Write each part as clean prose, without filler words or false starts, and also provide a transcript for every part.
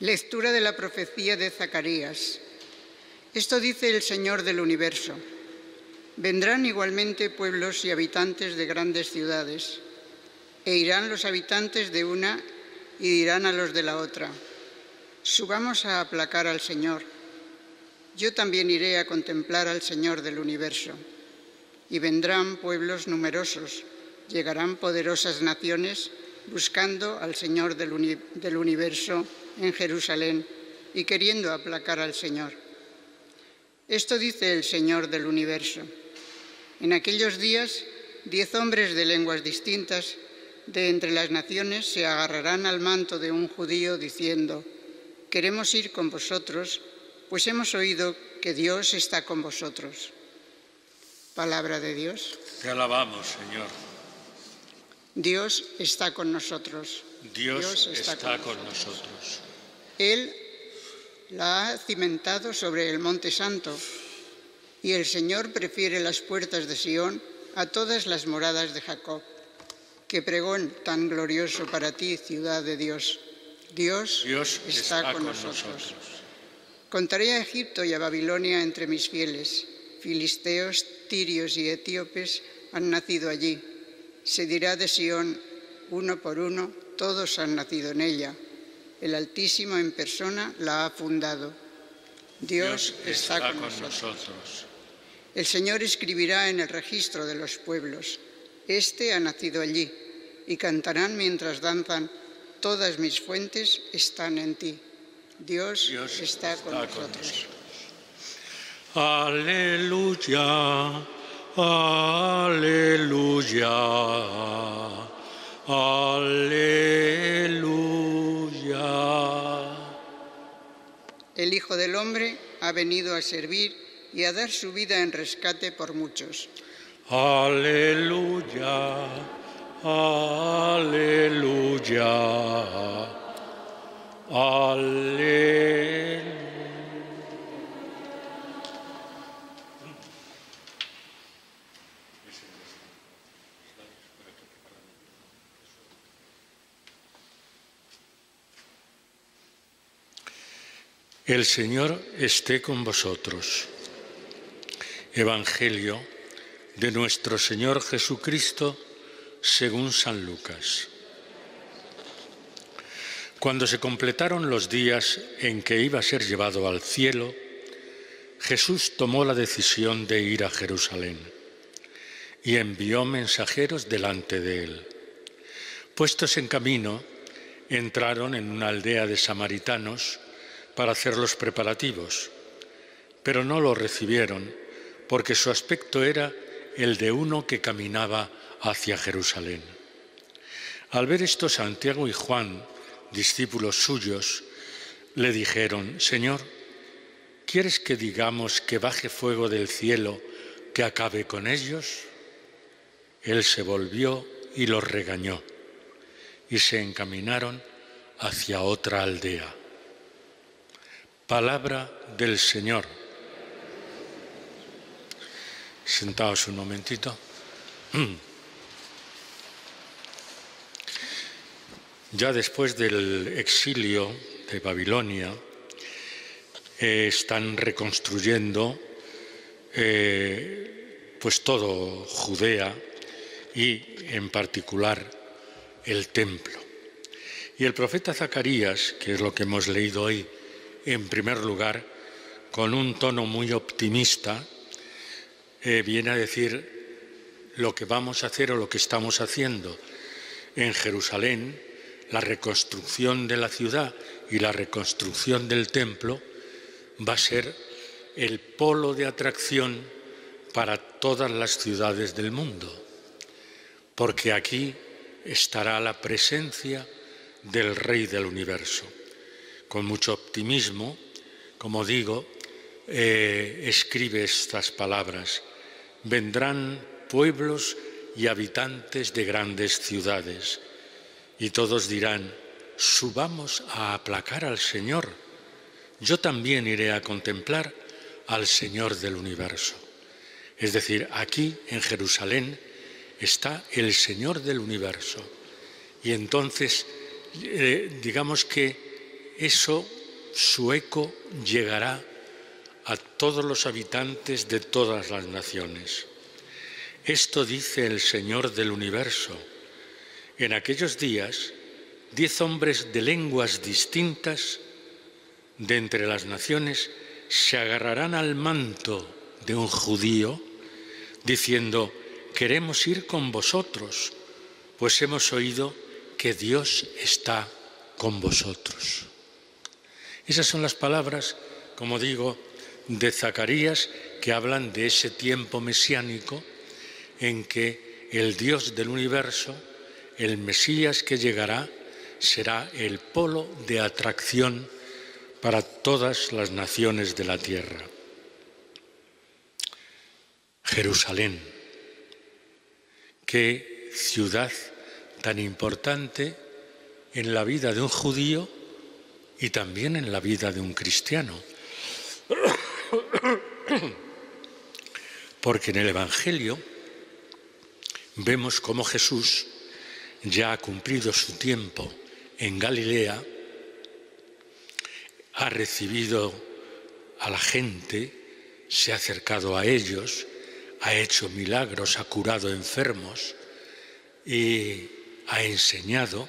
Lectura de la profecía de Zacarías. Esto dice el Señor del universo. Vendrán igualmente pueblos y habitantes de grandes ciudades, e irán los habitantes de una y dirán a los de la otra: subamos a aplacar al Señor. Yo también iré a contemplar al Señor del universo. Y vendrán pueblos numerosos, llegarán poderosas naciones buscando al Señor del universo en Jerusalén y queriendo aplacar al Señor. Esto dice el Señor del universo. En aquellos días, 10 hombres de lenguas distintas de entre las naciones se agarrarán al manto de un judío diciendo: queremos ir con vosotros, pues hemos oído que Dios está con vosotros. Palabra de Dios. Te alabamos, Señor. Dios está con nosotros. Dios está con nosotros. Él la ha cimentado sobre el Monte Santo, y el Señor prefiere las puertas de Sión a todas las moradas de Jacob. Qué pregón tan glorioso para ti, ciudad de Dios. Dios está con nosotros. Contaré a Egipto y a Babilonia entre mis fieles. Filisteos, tirios y etíopes han nacido allí. Se dirá de Sión, uno por uno, todos han nacido en ella. El Altísimo en persona la ha fundado. Dios está con nosotros. El Señor escribirá en el registro de los pueblos: este ha nacido allí, y cantarán mientras danzan: todas mis fuentes están en ti. Dios está con nosotros. Aleluya, aleluya, aleluya. El Hijo del Hombre ha venido a servir y a dar su vida en rescate por muchos. Aleluya, aleluya, aleluya. El Señor esté con vosotros. Evangelio de nuestro Señor Jesucristo según San Lucas. Cuando se completaron los días en que iba a ser llevado al cielo, Jesús tomó la decisión de ir a Jerusalén y envió mensajeros delante de él. Puestos en camino, entraron en una aldea de samaritanos para hacer los preparativos, pero no lo recibieron porque su aspecto era el de uno que caminaba hacia Jerusalén. Al ver esto, Santiago y Juan, discípulos suyos, le dijeron: Señor, ¿quieres que digamos que baje fuego del cielo que acabe con ellos? Él se volvió y los regañó, y se encaminaron hacia otra aldea. Palabra del Señor. Sentaos un momentito. Ya después del exilio de Babilonia, están reconstruyendo pues todo Judea y en particular el templo. Y el profeta Zacarías, que es lo que hemos leído hoy, en primer lugar, con un tono muy optimista, viene a decir lo que vamos a hacer o lo que estamos haciendo en Jerusalén, la reconstrucción de la ciudad y la reconstrucción del templo va a ser el polo de atracción para todas las ciudades del mundo, porque aquí estará la presencia del Rey del universo. Con mucho optimismo, como digo, escribe estas palabras: vendrán pueblos y habitantes de grandes ciudades, y todos dirán: subamos a aplacar al Señor. Yo también iré a contemplar al Señor del universo. Es decir, aquí en Jerusalén está el Señor del universo. Y entonces, digamos que su eco llegará a todos los habitantes de todas las naciones. Esto dice el Señor del universo. En aquellos días, 10 hombres de lenguas distintas de entre las naciones se agarrarán al manto de un judío, diciendo: queremos ir con vosotros, pues hemos oído que Dios está con vosotros. Esas son las palabras, como digo, de Zacarías, que hablan de ese tiempo mesiánico en que el Dios del universo, el Mesías que llegará, será el polo de atracción para todas las naciones de la tierra. Jerusalén, qué ciudad tan importante en la vida de un judío y también en la vida de un cristiano. Porque en el Evangelio vemos cómo Jesús ya ha cumplido su tiempo en Galilea, ha recibido a la gente, se ha acercado a ellos, ha hecho milagros, ha curado enfermos y ha enseñado.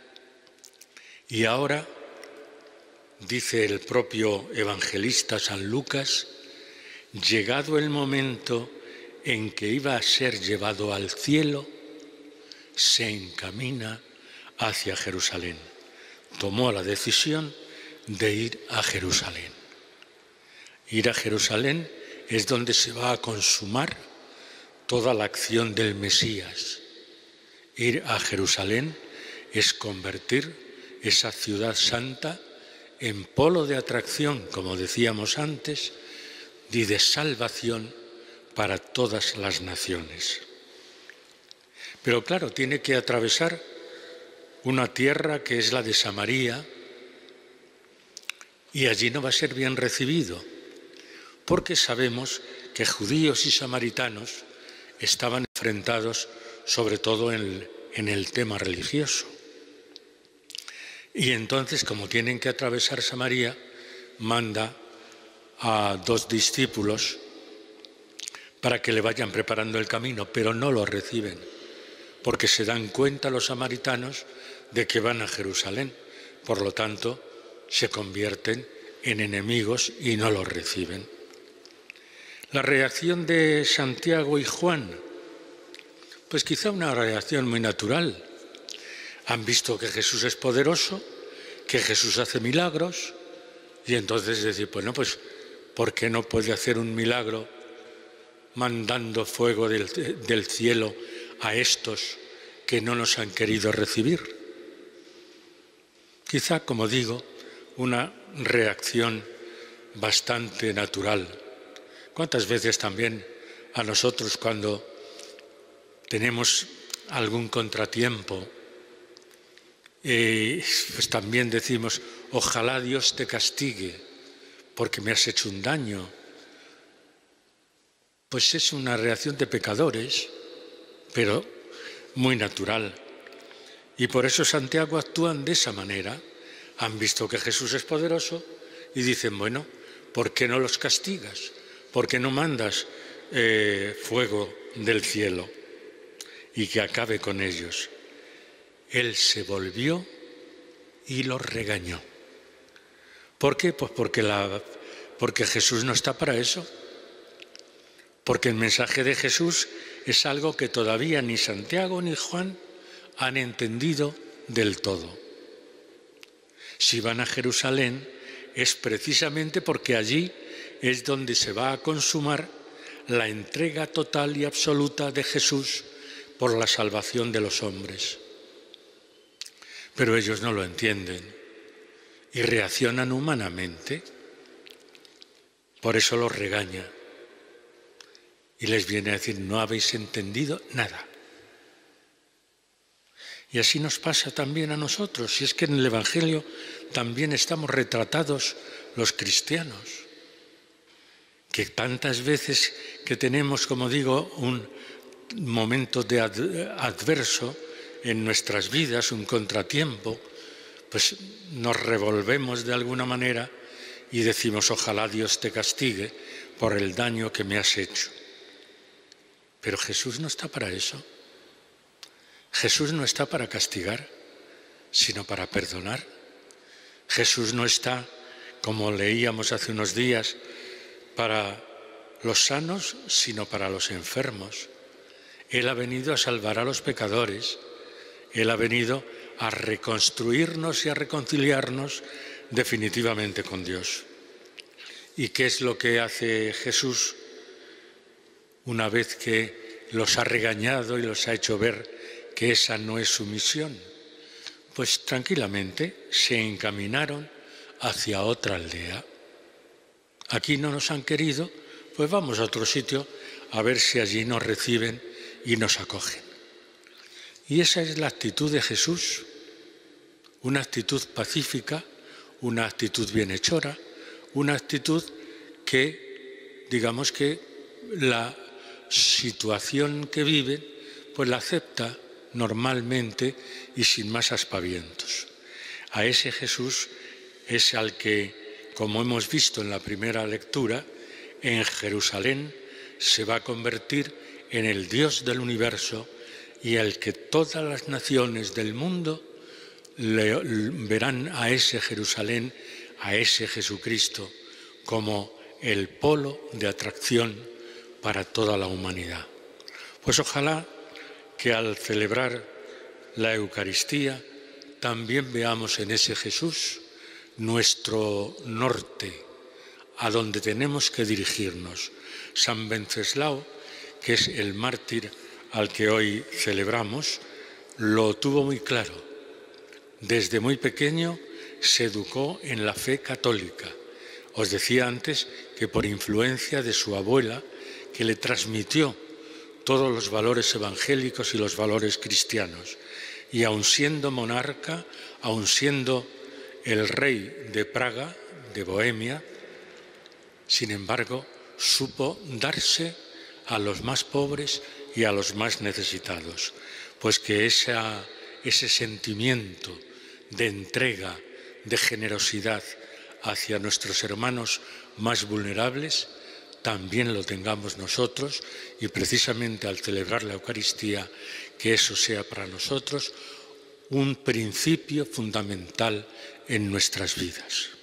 Y ahora, dice el propio evangelista San Lucas, llegado el momento en que iba a ser llevado al cielo, se encamina hacia Jerusalén. Tomó la decisión de ir a Jerusalén. Ir a Jerusalén es donde se va a consumar toda la acción del Mesías. Ir a Jerusalén es convertir esa ciudad santa en polo de atracción, como decíamos antes, y de salvación para todas las naciones. Pero claro, tiene que atravesar una tierra que es la de Samaria, y allí no va a ser bien recibido, porque sabemos que judíos y samaritanos estaban enfrentados sobre todo en el tema religioso. Y entonces, como tienen que atravesar Samaria, manda a 2 discípulos para que le vayan preparando el camino, pero no lo reciben, porque se dan cuenta los samaritanos de que van a Jerusalén. Por lo tanto, se convierten en enemigos y no los reciben. La reacción de Santiago y Juan, pues quizá una reacción muy natural. Han visto que Jesús es poderoso, que Jesús hace milagros, y entonces decir, bueno, pues, ¿por qué no puede hacer un milagro mandando fuego del cielo a estos que no nos han querido recibir? Quizá, como digo, una reacción bastante natural. ¿Cuántas veces también a nosotros, cuando tenemos algún contratiempo, pues también decimos: ojalá Dios te castigue porque me has hecho un daño? Pues es una reacción de pecadores, pero muy natural. Y por eso Santiago actúan de esa manera. Han visto que Jesús es poderoso y dicen, bueno, ¿por qué no los castigas? ¿Por qué no mandas fuego del cielo y que acabe con ellos? Él se volvió y los regañó. ¿Por qué? Pues porque Jesús no está para eso. Porque el mensaje de Jesús es algo que todavía ni Santiago ni Juan han entendido del todo. Si van a Jerusalén es precisamente porque allí es donde se va a consumar la entrega total y absoluta de Jesús por la salvación de los hombres. Pero ellos no lo entienden y reaccionan humanamente. Por eso los regaña y les viene a decir, no habéis entendido nada. Y así nos pasa también a nosotros, si es que en el Evangelio también estamos retratados los cristianos, que tantas veces que tenemos, como digo, un momento adverso en nuestras vidas, un contratiempo, pues nos revolvemos de alguna manera y decimos, ojalá Dios te castigue por el daño que me has hecho. Pero Jesús no está para eso. Jesús no está para castigar, sino para perdonar. Jesús no está, como leíamos hace unos días, para los sanos, sino para los enfermos. Él ha venido a salvar a los pecadores. Él ha venido a reconstruirnos y a reconciliarnos definitivamente con Dios. ¿Y qué es lo que hace Jesús una vez que los ha regañado y los ha hecho ver que esa no es su misión? Pues tranquilamente se encaminaron hacia otra aldea. Aquí no nos han querido, pues vamos a otro sitio a ver si allí nos reciben y nos acogen. Y esa es la actitud de Jesús, una actitud pacífica, una actitud bienhechora, una actitud que, digamos que la situación que viven, pues la acepta normalmente y sin más aspavientos. A ese Jesús es al que, como hemos visto en la primera lectura, en Jerusalén se va a convertir en el Dios del universo y al que todas las naciones del mundo verán a ese Jerusalén, a ese Jesucristo, como el polo de atracción para toda la humanidad. Pues ojalá que al celebrar la Eucaristía también veamos en ese Jesús nuestro norte, a donde tenemos que dirigirnos. San Venceslao, que es el mártir al que hoy celebramos, lo tuvo muy claro. Desde muy pequeño se educó en la fe católica. Os decía antes que por influencia de su abuela, que le transmitió todos los valores evangélicos y los valores cristianos. Y aun siendo monarca, aun siendo el rey de Praga, de Bohemia, sin embargo, supo darse a los más pobres y a los más necesitados, pues que ese sentimiento de entrega, de generosidad hacia nuestros hermanos más vulnerables, también lo tengamos nosotros y precisamente al celebrar la Eucaristía, que eso sea para nosotros un principio fundamental en nuestras vidas.